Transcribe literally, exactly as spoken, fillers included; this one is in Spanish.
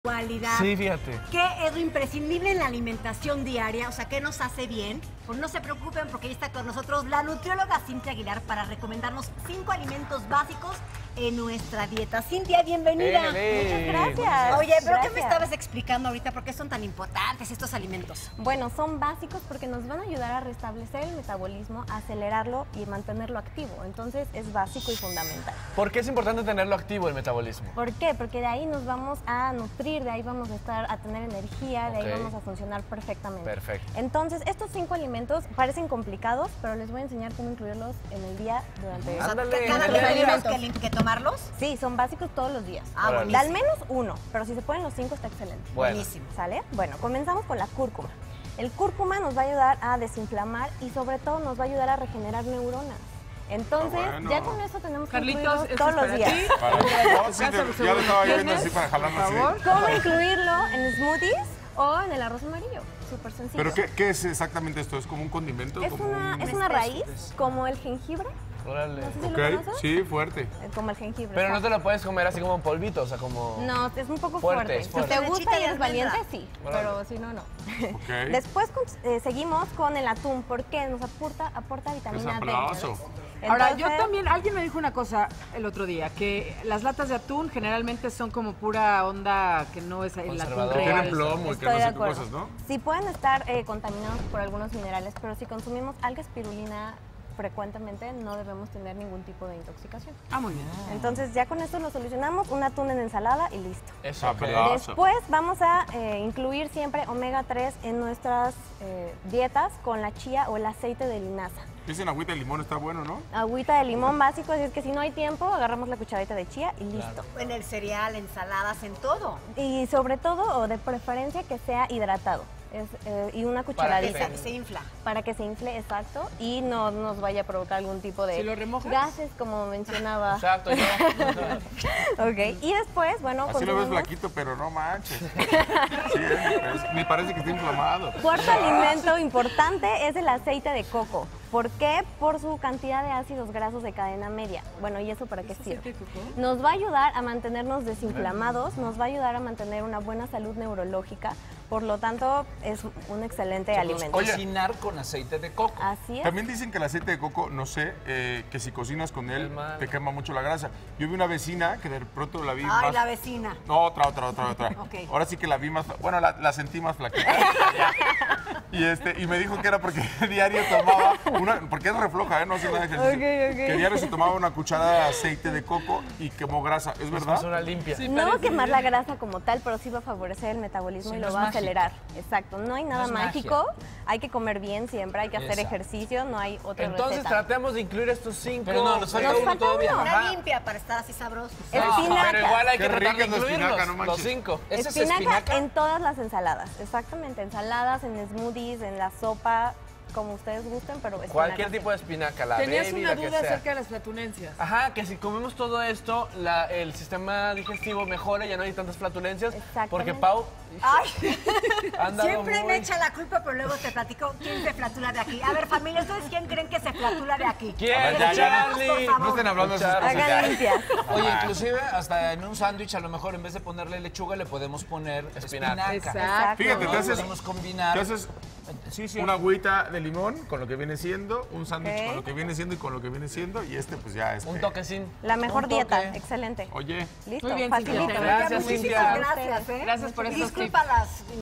Cualidad. Sí, fíjate. ¿Qué es lo imprescindible en la alimentación diaria? O sea, ¿qué nos hace bien? Pues no se preocupen porque ahí está con nosotros la nutrióloga Cintia Aguilar para recomendarnos cinco alimentos básicos en nuestra dieta. Cintia, bienvenida. Muchas gracias. Oye, ¿pero gracias. qué me estabas explicando ahorita? ¿Por qué son tan importantes estos alimentos? Bueno, son básicos porque nos van a ayudar a restablecer el metabolismo, a acelerarlo y mantenerlo activo. Entonces, es básico y fundamental. ¿Por qué es importante tenerlo activo el metabolismo? ¿Por qué? Porque de ahí nos vamos a nutrir, de ahí vamos a estar a tener energía, de Ok. ahí vamos a funcionar perfectamente. Perfecto. Entonces, estos cinco alimentos parecen complicados, pero les voy a enseñar cómo incluirlos en el día durante... O sea, Ándale, ¿que cada ándale. día tenemos que, lim- que tomarlos? Sí, son básicos todos los días. Ah, Órale. De buenísimo. al menos uno, pero si se ponen los cinco está excelente. Bueno. Buenísimo. ¿Sale? Bueno, comenzamos con la cúrcuma. El cúrcuma nos va a ayudar a desinflamar y sobre todo nos va a ayudar a regenerar neuronas. Entonces, Ah, bueno. ya con eso tenemos que Carlitos, incluirlo ¿eso todos es los para días. ti? Para, no, sí, te- ya lo estaba yo viendo así para jalarlo Por así. favor. ¿Cómo incluirlo en smoothies o en el arroz amarillo? Súper sencillo. ¿Pero qué, qué es exactamente esto? ¿Es como un condimento? Es como una, un... es una raíz, como el jengibre. Órale. No sé si Ok, lo conoces. sí, fuerte. Eh, Como el jengibre. Pero no exacto. te lo puedes comer así como en polvito, o sea, como... No, es un poco Fuerte, fuerte. es fuerte. Si te Lechita gusta y de eres valiente, almendra. sí. Órale. Pero si no, no. Ok. Después con- eh, seguimos con el atún, porque nos aporta, aporta Ese vitamina D. aplauso. Ahora, yo Entonces, también, alguien me dijo una cosa el otro día, que las latas de atún generalmente son como pura onda que no es el atún Conservador. real. Tienen plomo y que Estoy no de sé qué acuerdo. cosas, ¿no? Sí pueden estar eh, contaminados por algunos minerales, pero si consumimos alga espirulina frecuentemente no debemos tener ningún tipo de intoxicación. Ah, muy bien. Entonces ya con esto lo solucionamos, un atún en ensalada y listo. Eso, ok. Sabroso. Después vamos a eh, incluir siempre omega tres en nuestras eh, dietas con la chía o el aceite de linaza. Dicen agüita de limón está bueno, ¿no? Agüita de limón básico, así es que si no hay tiempo, agarramos la cucharadita de chía y listo. En el cereal, ensaladas, en todo. Y sobre todo, o de preferencia, que sea hidratado. Es, eh, y una Para que cucharadita. Se, se infla. Para que se infle, exacto, y no nos vaya a provocar algún tipo de Si lo remojas. gases, como mencionaba. Exacto, yo. Ok, y después, bueno, Así lo ves consumimos- flaquito, pero no manches. Sí, es- me parece que está inflamado. Cuarto alimento importante es el aceite de coco. ¿Por qué? Por su cantidad de ácidos grasos de cadena media. Bueno, ¿y eso para qué sirve? aceite de coco? Nos va a ayudar a mantenernos desinflamados, nos va a ayudar a mantener una buena salud neurológica, por lo tanto es un excelente alimento. Oye. Cocinar con aceite de coco. Así es. También dicen que el aceite de coco, no sé, eh, que si cocinas con él Es malo. te quema mucho la grasa. Yo vi una vecina que de pronto la vi Ay, más... la vecina. No, otra, otra, otra, otra. Ok. Ahora sí que la vi más... fla- Bueno, la, la sentí más flaquita. y, este, y me dijo que era porque diario tomaba... Una, porque es refloja, ¿eh? No hace nada de ejercicio. Ok, ok. Que diario se tomaba una cucharada de aceite de coco y quemó grasa. ¿Es Es verdad? una limpia. Sí, No va a parece quemar bien. la grasa como tal, pero sí va a favorecer el metabolismo Sí, y no lo es va a mágico. acelerar. Exacto, no hay nada No es mágico, hay que comer bien siempre, hay que hacer Exacto. ejercicio, no hay otra Entonces receta. tratemos de incluir estos cinco. Pero no, nos falta Nos uno falta todavía. uno. Una Ajá. limpia para estar así sabrosos. Espinaca. Pero igual hay que Qué tratar de rica es la espinaca, incluirlos, no los manches. cinco. ¿Esa es Espinaca espinaca? en todas las ensaladas, exactamente, ensaladas, en smoothies, en la sopa, como ustedes gusten, pero espinaca. Cualquier tipo de espinaca, la Tenías baby, una la que duda sea. acerca de las flatulencias. Ajá, que si comemos todo esto, la- el sistema digestivo mejora, ya no hay tantas flatulencias. Exactamente. Porque Pau Ay, ha andado siempre muy... me echa la culpa, pero luego te platico quién se flatula de aquí. A ver, familia, ¿ustedes quién creen que se flatula de aquí? ¿Quién? A ver, ya, ya, Charlie, Charlie. por favor. No estén hablando de esas cosas. Hagan ya. limpias. Oye, inclusive hasta en un sándwich a lo mejor en vez de ponerle lechuga le podemos poner Espinaca. espinaca. Exacto. Fíjate, ¿no? te haces- Podemos combinar. Te haces Sí, sí. una agüita de limón con lo que viene siendo, un sándwich Ok. con lo que viene siendo y con lo que viene siendo, y este pues ya este... Un toquecín. La mejor Un toque. dieta, excelente. Oye, Listo, Muy bien, facilito. Cintia. Gracias, Muchísimas Cintia. gracias, ¿eh? Gracias por estos Disculpa las